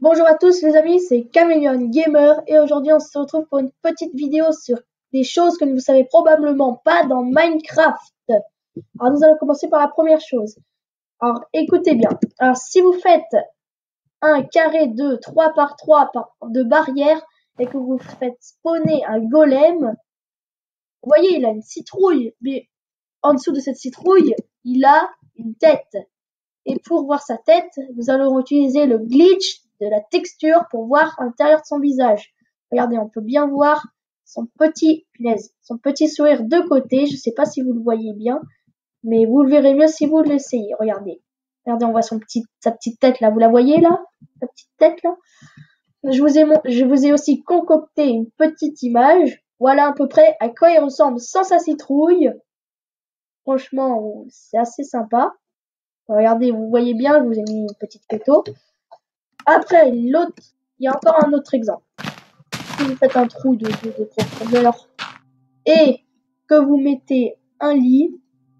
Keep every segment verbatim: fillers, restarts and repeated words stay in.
Bonjour à tous les amis, c'est Caméléon Gamer et aujourd'hui on se retrouve pour une petite vidéo sur des choses que vous ne savez probablement pas dans Minecraft. Alors nous allons commencer par la première chose. Alors écoutez bien, alors si vous faites un carré de trois par trois de barrière et que vous faites spawner un golem, vous voyez il a une citrouille, mais en dessous de cette citrouille il a une tête. Et pour voir sa tête, nous allons utiliser le glitch de la texture pour voir l'intérieur de son visage. Regardez, on peut bien voir son petit, punaise, son petit sourire de côté. Je sais pas si vous le voyez bien, mais vous le verrez mieux si vous l'essayez. Regardez. Regardez, on voit son petit, sa petite tête là. Vous la voyez là? Sa petite tête là? Je vous ai, je vous ai aussi concocté une petite image. Voilà à peu près à quoi il ressemble sans sa citrouille. Franchement, c'est assez sympa. Regardez, vous voyez bien, je vous ai mis une petite photo. Après, l'autre, il y a encore un autre exemple. Si vous faites un trou de, de, de profondeur et que vous mettez un lit,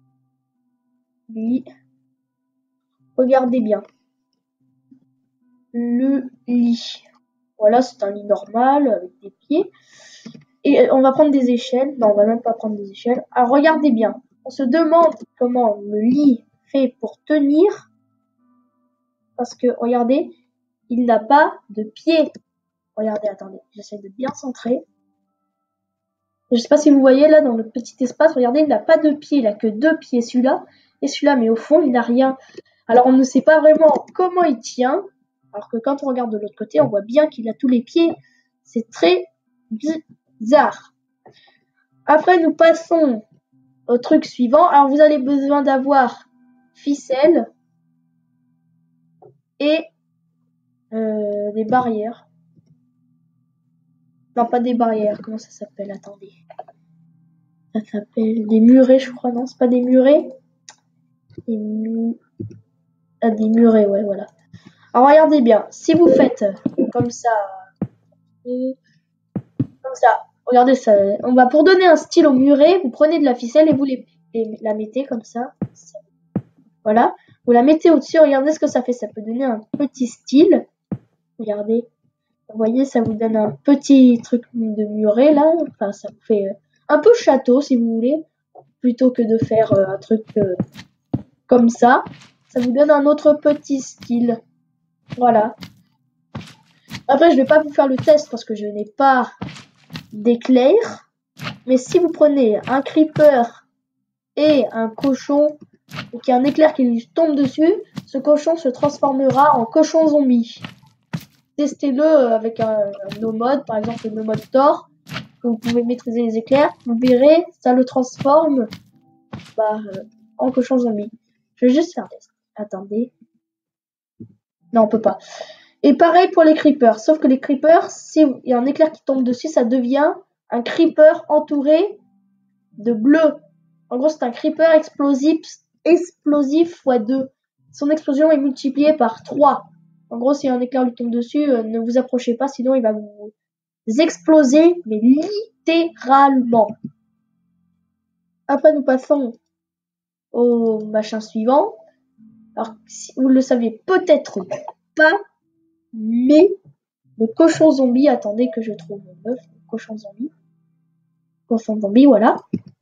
lit, regardez bien. Le lit. Voilà, c'est un lit normal avec des pieds. Et on va prendre des échelles. Non, on va même pas prendre des échelles. Alors, regardez bien. On se demande comment le lit fait pour tenir. Parce que, regardez, il n'a pas de pied. Regardez, attendez, j'essaie de bien centrer. Je sais pas si vous voyez là dans le petit espace, regardez, il n'a pas de pied, il a que deux pieds, celui-là et celui-là, mais au fond, il n'a rien. Alors on ne sait pas vraiment comment il tient, alors que quand on regarde de l'autre côté, on voit bien qu'il a tous les pieds. C'est très bizarre. Après, nous passons au truc suivant. Alors vous avez besoin d'avoir ficelle et euh, des barrières. Non, pas des barrières. Comment ça s'appelle? Attendez. Ça s'appelle des murets, je crois. Non, c'est pas des murets. Des, mu... ah, des murets, ouais, voilà. Alors, regardez bien. Si vous faites comme ça, comme ça, regardez ça. On va pour donner un style au muret, vous prenez de la ficelle et vous les, les la mettez comme ça. Voilà. Vous la mettez au-dessus. Regardez ce que ça fait. Ça peut donner un petit style. Regardez. Vous voyez, ça vous donne un petit truc de muret là. Enfin, ça vous fait un peu château si vous voulez, plutôt que de faire euh, un truc euh, comme ça. Ça vous donne un autre petit style. Voilà. Après, je vais pas vous faire le test parce que je n'ai pas d'éclair. Mais si vous prenez un creeper et un cochon et qu'il y a un éclair qui lui tombe dessus, ce cochon se transformera en cochon zombie. Testez-le avec un, un no mode, par exemple le no mode Thor, que vous pouvez maîtriser les éclairs. Vous verrez, ça le transforme bah, euh, en cochon zombie. Je vais juste faire un test. Attendez. Non, on peut pas. Et pareil pour les creepers. Sauf que les creepers, s'il y a un éclair qui tombe dessus, ça devient un creeper entouré de bleu. En gros, c'est un creeper explosif, explosif fois deux. Son explosion est multipliée par trois. En gros, si un éclair lui tombe dessus, euh, ne vous approchez pas, sinon il va vous exploser, mais littéralement. Après, nous passons au machin suivant. Alors, si vous le saviez peut-être pas, mais le cochon zombie, attendez que je trouve mon œuf, le cochon zombie. Cochon zombie, voilà.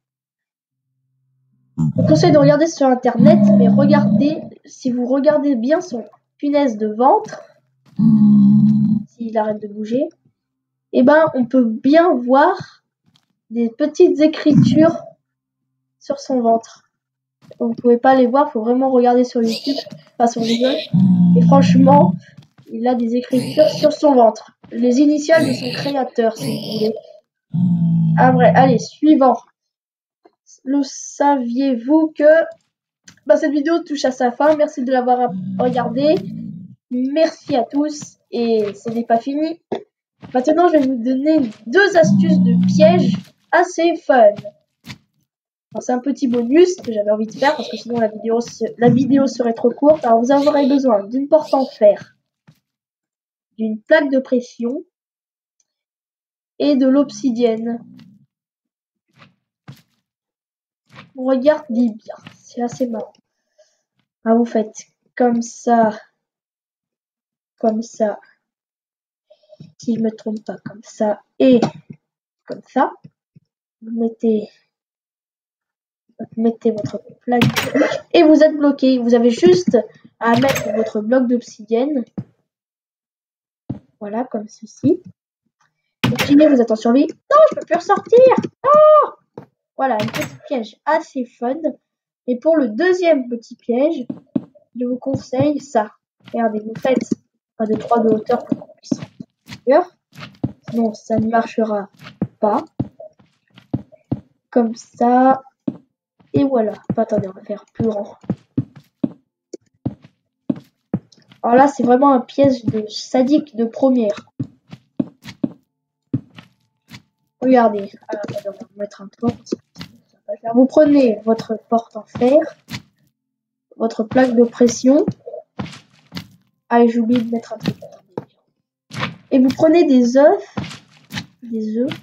Je vous conseille de regarder sur internet, mais regardez, si vous regardez bien son punaise de ventre, s'il arrête de bouger, eh ben, on peut bien voir des petites écritures sur son ventre. Vous pouvez pas les voir, faut vraiment regarder sur YouTube, enfin sur Google. Et franchement, il a des écritures sur son ventre. Les initiales de son créateur, si vous voulez. Ah vrai, allez, suivant. Le saviez-vous que bah, cette vidéo touche à sa fin. Merci de l'avoir regardé. Merci à tous. Et ce n'est pas fini. Maintenant, je vais vous donner deux astuces de pièges assez fun. C'est un petit bonus que j'avais envie de faire parce que sinon la vidéo, la vidéo serait trop courte. Alors vous aurez besoin d'une porte en fer, d'une plaque de pression et de l'obsidienne. Regardez bien, c'est assez marrant. Alors vous faites comme ça, comme ça si je me trompe pas, comme ça et comme ça. Vous mettez, vous mettez votre plaque et vous êtes bloqué. Vous avez juste à mettre votre bloc d'obsidienne. Voilà, comme ceci. Imaginez, vous êtes en survie. Non, je peux plus ressortir. Non. Voilà, un petit piège assez fun. Et pour le deuxième petit piège, je vous conseille ça. Regardez, vous faites un de trois de hauteur pour qu'on puisse sortir. Sinon, ça ne marchera pas. Comme ça. Et voilà. Enfin, attendez, on va faire plus grand. Alors là, c'est vraiment un piège de sadique de première. Regardez. Alors, attendez, on va mettre un toit. Vous prenez votre porte en fer, votre plaque de pression. Ah, j'ai oublié de mettre un truc. Et vous prenez des œufs. Des œufs.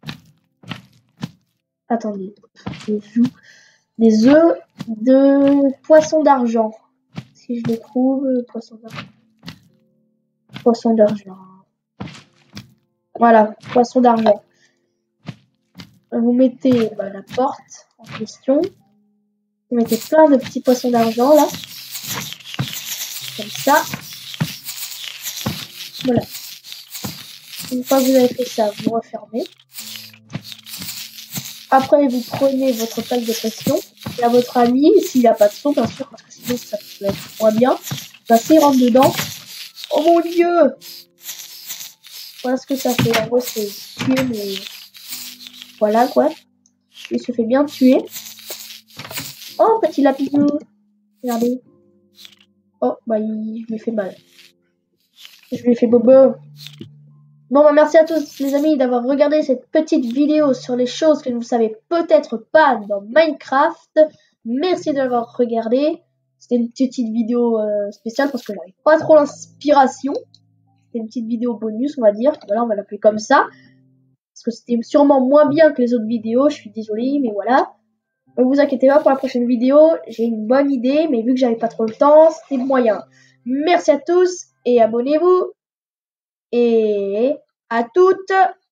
Attendez. Des œufs. Des œufs de poisson d'argent. Si je les trouve, poisson d'argent. Poisson d'argent. Voilà, poisson d'argent. Vous mettez bah, la porte en question. Vous mettez plein de petits poissons d'argent là. Comme ça. Voilà. Une fois que vous avez fait ça, vous refermez. Après, vous prenez votre plaque de pression. Et à votre ami, s'il n'a pas de son, bien sûr, parce que sinon ça peut être moins bien. Bah, s'il rentre dedans. Oh mon dieu! Voilà ce que ça fait. En gros, c'est tuer, mais voilà quoi. Il se fait bien tuer. Oh, petit lapidou. Regardez. Oh, bah, il... je lui ai fait mal. Je lui ai fait bobo. Bon, bah, merci à tous, les amis, d'avoir regardé cette petite vidéo sur les choses que vous ne savez peut-être pas dans Minecraft. Merci de l'avoir regardé. C'était une petite vidéo euh, spéciale parce que j'avais pas trop l'inspiration. C'était une petite vidéo bonus, on va dire. Voilà, on va l'appeler comme ça. Parce que c'était sûrement moins bien que les autres vidéos. Je suis désolée, mais voilà. Ne vous inquiétez pas, pour la prochaine vidéo, j'ai une bonne idée. Mais vu que j'avais pas trop le temps, c'était moyen. Merci à tous et abonnez-vous. Et à toutes.